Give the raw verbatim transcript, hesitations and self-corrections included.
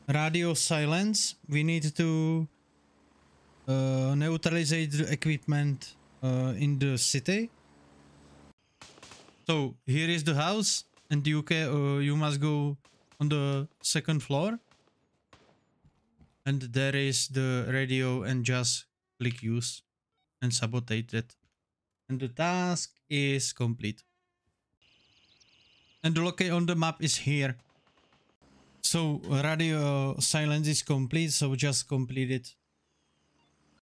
radio silence. We need to uh, neutralize the equipment uh, in the city. So here is the house, and you can uh, you must go on the second floor, and there is the radio, and just click use and sabotage it, and the task is complete. And the location on the map is here. So radio silence is complete, so just complete it.